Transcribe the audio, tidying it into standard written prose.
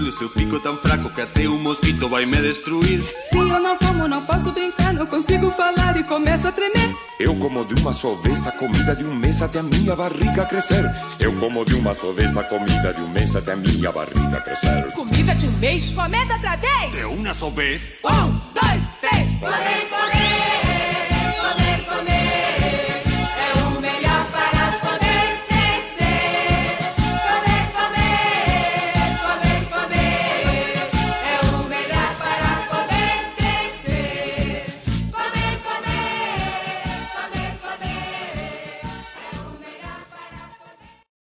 quilos, eu fico tão fraco que até um mosquito vai me destruir. Se eu não como, não posso brincar, não consigo falar e começo a tremer. Eu como de uma só vez a comida de um mês até a minha barriga crescer. Eu como de uma só vez a comida de um mês até a minha barriga crescer. Comida de um mês? Comenta outra vez! De uma só vez? 1, 2, 3, correr, correr!